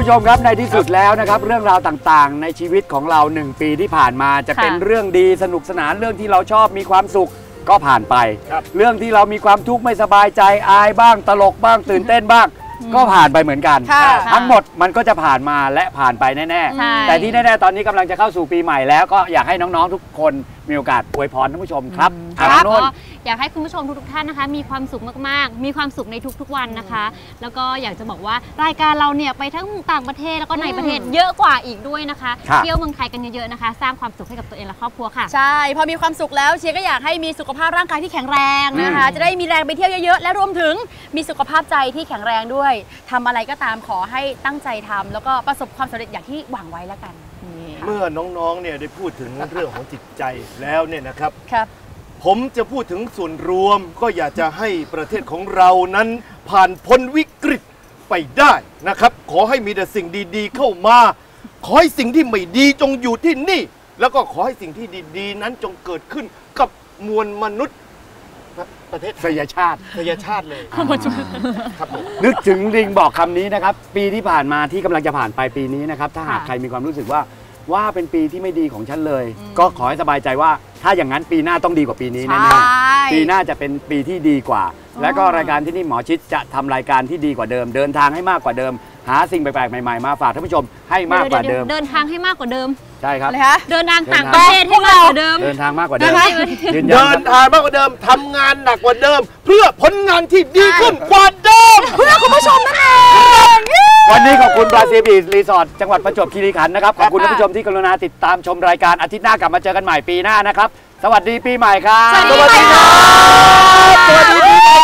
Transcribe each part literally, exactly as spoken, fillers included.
ผู้ชมครับในที่สุดแล้วนะครับเรื่องราวต่างๆในชีวิตของเราหนึ่งปีที่ผ่านมาจะเป็นเรื่องดีสนุกสนานเรื่องที่เราชอบมีความสุขก็ผ่านไปเรื่องที่เรามีความทุกข์ไม่สบายใจอายบ้างตลกบ้างตื่นเต้นบ้างก็ผ่านไปเหมือนกันทั้งหมดมันก็จะผ่านมาและผ่านไปแน่ๆแต่ที่แน่ๆตอนนี้กำลังจะเข้าสู่ปีใหม่แล้วก็อยากให้น้องๆทุกคนมีโอกาสอวยพรท่านผู้ชมครับครับก็อยากให้คุณผู้ชมทุกๆท่านนะคะมีความสุขมากๆมีความสุขในทุกๆวันนะคะแล้วก็อยากจะบอกว่ารายการเราเนี่ยไปทั้งต่างประเทศแล้วก็ในประเทศเยอะกว่าอีกด้วยนะคะเที่ยวเมืองไทยกันเยอะๆนะคะสร้างความสุขให้กับตัวเองและครอบครัวค่ะใช่พอมีความสุขแล้วเชียร์ก็อยากให้มีสุขภาพร่างกายที่แข็งแรงนะคะจะได้มีแรงไปเที่ยวเยอะๆและรวมถึงมีสุขภาพใจที่แข็งแรงด้วยทำอะไรก็ตามขอให้ตั้งใจทำแล้วก็ประสบความสำเร็จอย่างที่หวังไว้แล้วกันเมื่อน้องๆเนี่ยได้พูดถึงเรื่องของจิตใจแล้วเนี่ยนะครับครับผมจะพูดถึงส่วนรวมก็อยากจะให้ประเทศของเรานั้นผ่านพ้นวิกฤตไปได้นะครับขอให้มีแต่สิ่งดีๆเข้ามาขอให้สิ่งที่ไม่ดีจงอยู่ที่นี่แล้วก็ขอให้สิ่งที่ดีๆนั้นจงเกิดขึ้นกับมวลมนุษย์ประเทศสยชาติสยชาติเลยครับผมนึกถึงลิงบอกคำนี้นะครับปีที่ผ่านมาที่กำลังจะผ่านไปปีนี้นะครับถ้าหากใครมีความรู้สึกว่าว่าเป็นปีที่ไม่ดีของฉันเลยก็ขอให้สบายใจว่าถ้าอย่างนั้นปีหน้าต้องดีกว่าปีนี้แน่ๆปีหน้าจะเป็นปีที่ดีกว่าและก็รายการที่นี่หมอชิดจะทำรายการที่ดีกว่าเดิมเดินทางให้มากกว่าเดิมหาสิ่งแปลกๆใหม่ๆมาฝากท่านผู้ชมให้มากกว่าเดิมเดินทางให้มากกว่าเดิมใช่ครับเดินทางต่างประเทศให้มากกว่าเดิมเดินทางมากกว่าเดิมเดินทางมากกว่าเดิมทำงานหนักกว่าเดิมเพื่อผลงานที่ดีขึ้นกว่าเดิมเพื่อคุณผู้ชมนั่นเองวันนี้ขอบคุณบราซิลบีชรีสอร์ทจังหวัดประจวบคีรีขันธ์นะครับขอบคุณท่านผู้ชมที่กรุณาติดตามชมรายการอาทิตย์หน้ากลับมาเจอกันใหม่ปีหน้านะครับสวัสดีปีใหม่ครับสวัสดีครับสวัสดีปีใหม่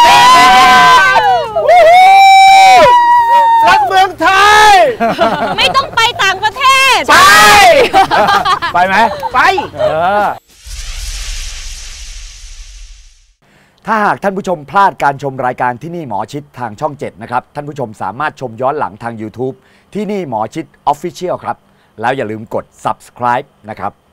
รักเมืองไทยไม่ต้องไปต่างประเทศไปไปไหมไปถ้าหากท่านผู้ชมพลาดการชมรายการที่นี่หมอชิดทางช่องเจ็ดนะครับท่านผู้ชมสามารถชมย้อนหลังทาง ยูทูบ ที่นี่หมอชิด ออฟฟิเชียล ครับแล้วอย่าลืมกด ซับสไครบ์ นะครับ